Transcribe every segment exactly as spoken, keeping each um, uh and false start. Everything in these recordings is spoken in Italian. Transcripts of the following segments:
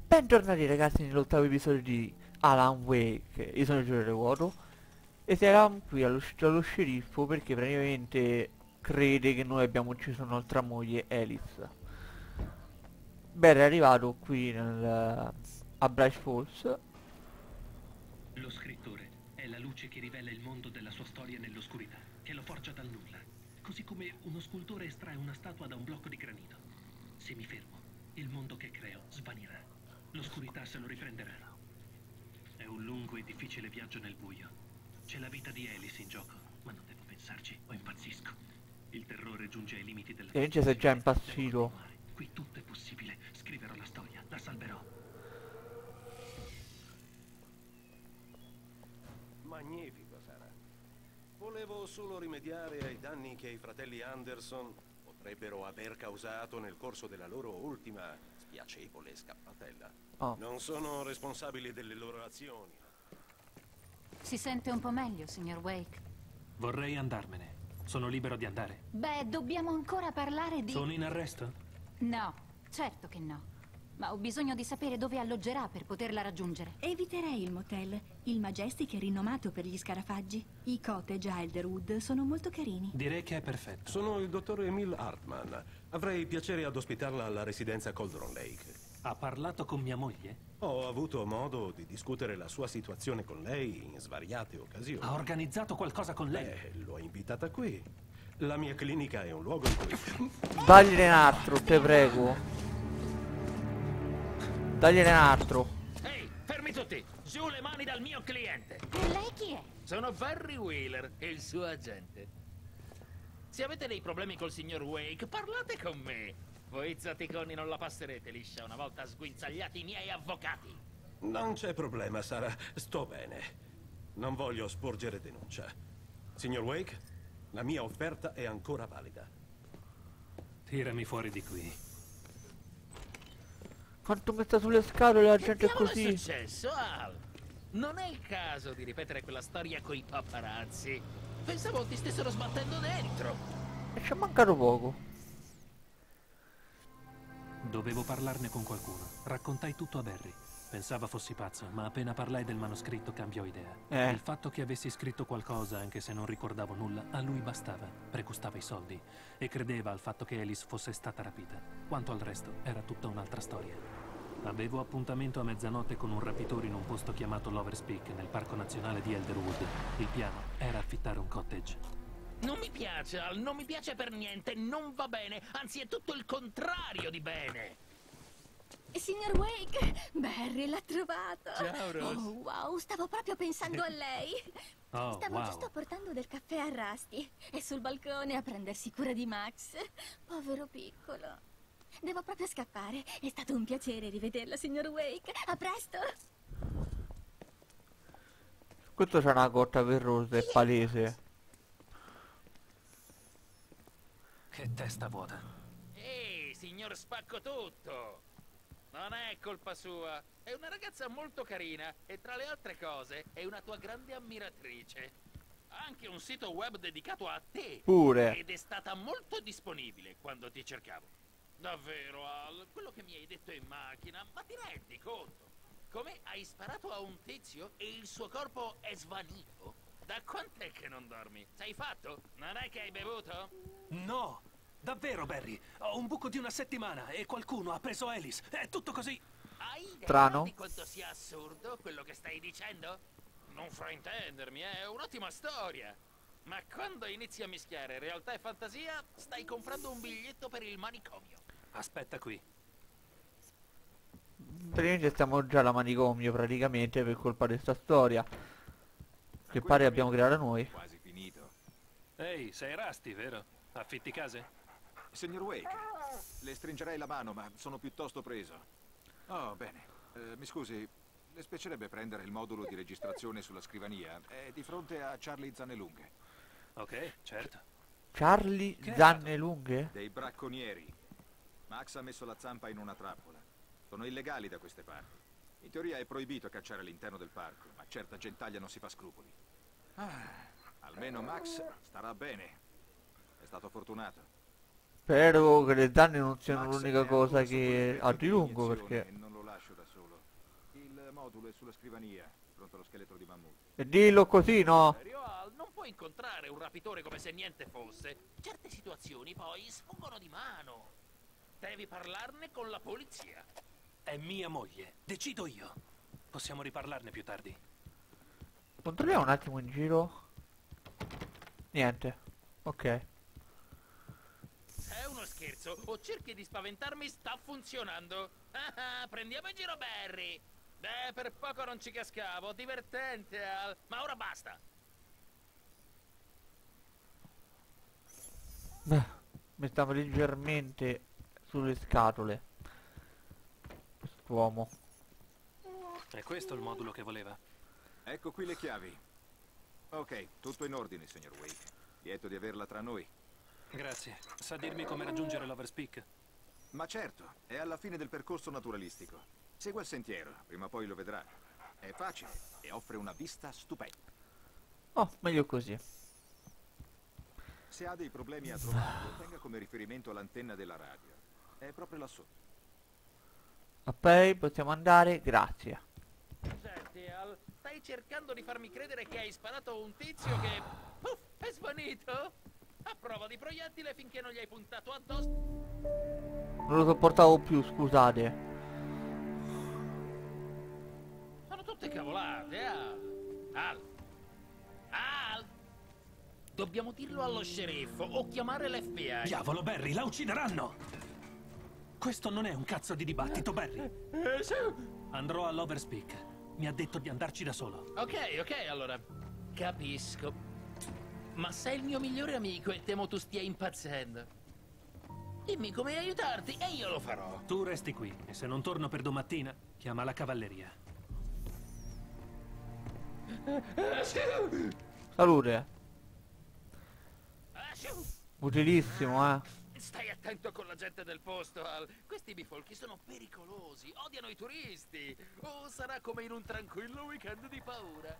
Bentornati ragazzi nell'ottavo episodio di Alan Wake. Io sono Giorgio Revuoto e siamo qui allo, allo sceriffo perché praticamente crede che noi abbiamo ucciso nostra moglie Alice. Barry è arrivato qui nel, a Bright Falls. Lo scrittore è la luce che rivela il mondo della sua storia nell'oscurità, che lo forgia dal nulla, così come uno scultore estrae una statua da un blocco di granito. Se mi fermo, il mondo che creo svanirà. L'oscurità se lo riprenderà. È un lungo e difficile viaggio nel buio. C'è la vita di Alice in gioco, ma non devo pensarci o impazzisco. Il terrore giunge ai limiti della E invece sei già possibilità. impazzito. Devo continuare. Qui tutto è possibile. Scriverò la storia, la salverò. Magnifico, Sara. Volevo solo rimediare ai danni che i fratelli Anderson potrebbero aver causato nel corso della loro ultima spiacevole scappatella. Oh. Non sono responsabili delle loro azioni. Si sente un po' meglio, signor Wake? Vorrei andarmene. Sono libero di andare. Beh, dobbiamo ancora parlare di... Sono in arresto? No, certo che no. Ma ho bisogno di sapere dove alloggerà per poterla raggiungere. Eviterei il motel. Il Majestic è rinomato per gli scarafaggi. I cottage a Elderwood sono molto carini. Direi che è perfetto. Sono il dottor Emil Hartman. Avrei piacere ad ospitarla alla residenza Cauldron Lake. Ha parlato con mia moglie? Ho avuto modo di discutere la sua situazione con lei in svariate occasioni. Ha organizzato qualcosa con lei? Eh, l'ho invitata qui. La mia clinica è un luogo in cui... Dagliene un altro, te prego. Dagliene un altro. Ehi, fermi tutti! Giù le mani dal mio cliente! E lei chi è? Sono Barry Wheeler, il suo agente. Se avete dei problemi col signor Wake, parlate con me. Voi zatticoni non la passerete liscia una volta sguinzagliati i miei avvocati. Non c'è problema, Sara. Sto bene. Non voglio sporgere denuncia. Signor Wake, la mia offerta è ancora valida. Tirami fuori di qui. Quanto metta sulle scatole la Che gente è diavolo è così. successo, Al? Non è il caso di ripetere quella storia coi paparazzi. Pensavo ti stessero sbattendo dentro. E ci è mancato poco. Dovevo parlarne con qualcuno. Raccontai tutto a Barry. Pensava fossi pazzo, ma appena parlai del manoscritto cambiò idea. Eh. Il fatto che avessi scritto qualcosa, anche se non ricordavo nulla, a lui bastava. Precostava i soldi e credeva al fatto che Alice fosse stata rapita. Quanto al resto, era tutta un'altra storia. Avevo appuntamento a mezzanotte con un rapitore in un posto chiamato Lover's Peak, nel Parco Nazionale di Elderwood. Il piano era affittare un cottage. Non mi piace, Al, non mi piace per niente, non va bene, anzi è tutto il contrario di bene. Signor Wake, Barry l'ha trovato. Ciao, Rose. Oh, wow, stavo proprio pensando a lei. Oh, Stavo wow. giusto portando del caffè a Rusty. È sul balcone a prendersi cura di Max. Povero piccolo. Devo proprio scappare. È stato un piacere rivederla, signor Wake. A presto. Questo c'è una cotta per Rose, è palese. Che testa vuota. Ehi, signor Spacco Tutto! Non è colpa sua. È una ragazza molto carina e tra le altre cose è una tua grande ammiratrice. Ha anche un sito web dedicato a te. Pure. Ed è stata molto disponibile quando ti cercavo. Davvero, Al, quello che mi hai detto in macchina, ma ti rendi conto? Come hai sparato a un tizio e il suo corpo è svanito? Da quant'è che non dormi? Sei fatto? Non è che hai bevuto? No! Davvero, Barry! Ho un buco di una settimana e qualcuno ha preso Alice. È tutto così. Hai idea Strano. di quanto sia assurdo quello che stai dicendo? Non fraintendermi, è un'ottima storia. Ma quando inizi a mischiare realtà e fantasia, stai comprando un biglietto per il manicomio. Aspetta qui. Praticamente stiamo già alla manicomio praticamente per colpa di sta storia. Che pare abbiamo creato noi. Quasi finito. Ehi, sei Rusty, vero? Affitti case? Signor Wake, le stringerei la mano, ma sono piuttosto preso. Oh, bene. Eh, mi scusi, le spiacerebbe prendere il modulo di registrazione sulla scrivania? È di fronte a Charlie Zannelunghe. Ok, certo. Charlie Che è Zanne Lunghe? Dei bracconieri. Max ha messo la zampa in una trappola. Sono illegali da queste parti. In teoria è proibito cacciare all'interno del parco, ma certa gentaglia non si fa scrupoli. Ah, almeno Max starà bene. È stato fortunato. Spero che le zanne non siano Max l'unica è cosa ancora sotto che l'effetto ha di lungo dell'iniezione perché... e non lo lascio da solo. Il modulo è sulla scrivania, pronto allo scheletro di mammut. E dillo così, no? Serio, Al, non puoi incontrare un rapitore come se niente fosse. Certe situazioni poi sfuggono di mano. Devi parlarne con la polizia. È mia moglie. Decido io. Possiamo riparlarne più tardi. Controlliamo un attimo in giro. Niente. Ok. È uno scherzo, o cerchi di spaventarmi, sta funzionando. Ah, ah, prendiamo in giro Barry. Beh, per poco non ci cascavo, divertente, Al. Ma ora basta. Beh, mi stavo leggermente sulle scatole. Quest'uomo. È questo il modulo che voleva? Ecco qui le chiavi. Ok, tutto in ordine, signor Wake. Lieto di averla tra noi. Grazie. Sa dirmi come raggiungere l'Overspeak? Ma certo, è alla fine del percorso naturalistico. Segua il sentiero, prima o poi lo vedrà. È facile e offre una vista stupenda. Oh, meglio così. Se ha dei problemi a trovarlo, tenga come riferimento l'antenna della radio. È proprio lassù. Ok, possiamo andare, grazie. Senti, Al, stai cercando di farmi credere che hai sparato a un tizio che... Puff, è svanito? A prova di proiettile finché non gli hai puntato addosso. Non lo sopportavo più, scusate. Sono tutte cavolate, Al. Al. Al. Dobbiamo dirlo allo sceriffo o chiamare l'F B I. Diavolo, Barry, la uccideranno! Questo non è un cazzo di dibattito, Barry. Eh, sì. Andrò all'Overspeak. Mi ha detto di andarci da solo. Ok, ok, allora. Capisco. Ma sei il mio migliore amico e temo tu stia impazzendo. Dimmi come aiutarti e io lo farò. Tu resti qui e se non torno per domattina, chiama la cavalleria. Salute. Utilissimo, eh. Stai attento con la gente del posto, Al. Questi bifolchi sono pericolosi, odiano i turisti. O sarà come in un tranquillo weekend di paura.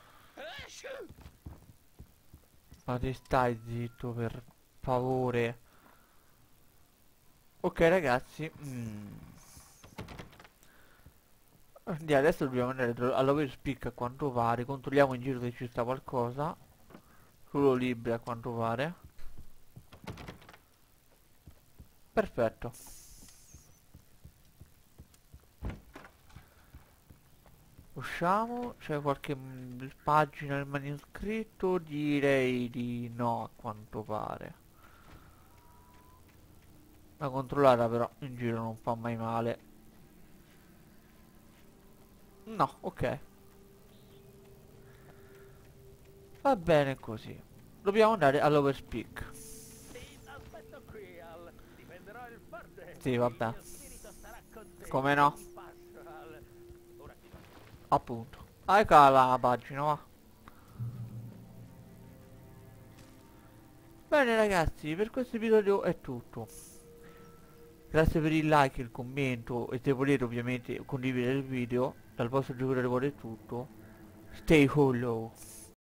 Ma ti stai zitto, per favore. Ok, ragazzi. Mm. Andiamo, adesso dobbiamo andare all'Overspeak a quanto pare. Controlliamo in giro se ci sta qualcosa. Solo libri a quanto pare. Perfetto. Usciamo. C'è qualche mm, pagina del manoscritto? Direi di no, a quanto pare. La controllata però in giro non fa mai male. No, ok. Va bene così. Dobbiamo andare all'Overspeak. Aspetta qui, Al. Difenderò il forte. Sì, vabbè. Il mio spirito sarà con te. Come no? Un passo, Al. Ora ti va. Appunto. Ah, eccola la pagina, va. Bene ragazzi, per questo episodio è tutto. Grazie per il like, il commento e se volete ovviamente condividere il video. Dal vostro giocatore è tutto. Stay hollow.